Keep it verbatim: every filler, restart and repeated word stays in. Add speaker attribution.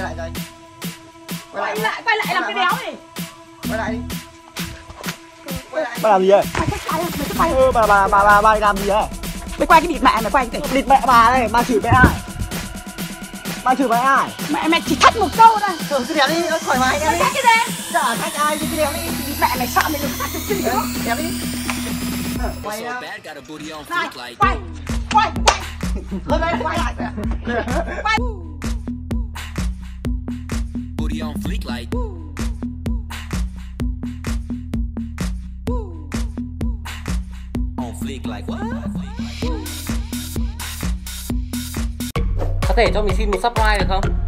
Speaker 1: lại coi.
Speaker 2: Quay lại, quay lại, quay lại làm cái đéo này.
Speaker 1: Quay lại đi. Quay lại.
Speaker 3: Bà làm gì vậy? Ừ, bà bà bà bà bà làm gì vậy?
Speaker 2: Mày quay cái địt mẹ mày quay cái
Speaker 3: Địt mẹ bà đây, bà chửi mẹ ai? Bà chửi mẹ ai?
Speaker 2: mẹ mày chỉ thách một câu thôi.
Speaker 1: Thử cái đéo đi, nó thoải mái đéo đi.
Speaker 2: Thách cái gì?
Speaker 1: Chả thách ai cái đéo đi.
Speaker 2: địt mẹ mày sợ mày đừng thách được cái đó.
Speaker 1: Đéo đi. Quay ra.
Speaker 2: Này, quay, quay, quay.
Speaker 1: Hơn đây quay lại.
Speaker 2: Quay.
Speaker 4: Booty on fleek like. On fleek like what?
Speaker 5: Có thể cho mình xin một subscribe được không?